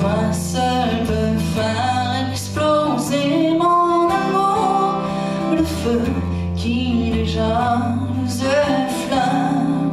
Toi seul peux faire exploser mon amour, le feu qui déjà nous effleure.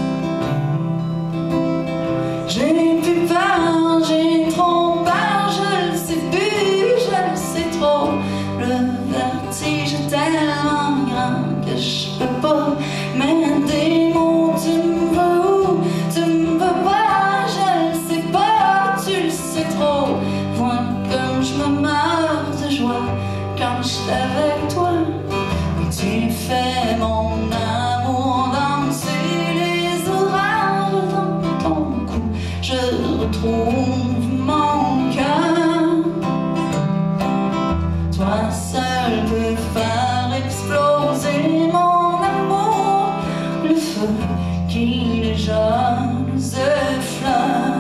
J'ai plus peur, j'ai trop peur, je le sais plus, je le sais trop. Le vertige est tellement grand que je peux pas mettre des mots. Tu me veux où, tu me veux pas, je le sais pas, tu le sais trop. Vois comme je me meurs de joie quand je suis avec toi. Et tu fais mon amour danser les orages dans ton cou. Je retrouve mon cœur. Toi seul peux faire exploser mon amour, le feu qui déjà nous effleure.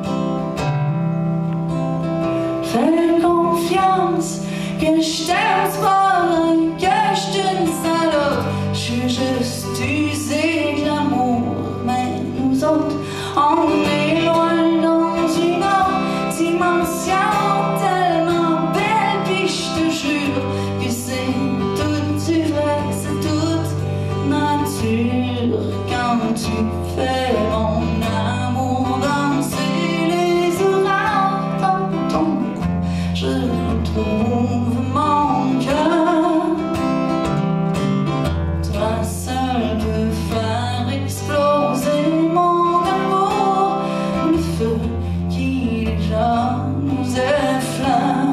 Fais confiance que je t'aime pas, que je suis une salope. Je suis juste usée de l'amour, mais nous autres, on est loin dans une autre dimension tellement belle. Puis je te jure que c'est tout du vrai, c'est toute nature. Quand tu fais mon amour danser les orages dans ton cou, je retrouve mon cœur. Toi seul peux faire exploser mon amour, le feu qui déjà nous effleure.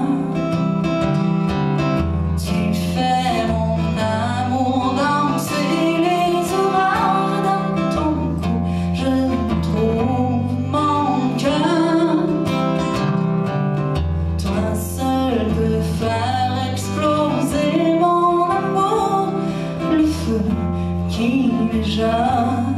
Tu fais mon amour danser les orages dans ton cou, je retrouve mon cœur. Toi seul peux faire exploser mon amour, le feu qui déjà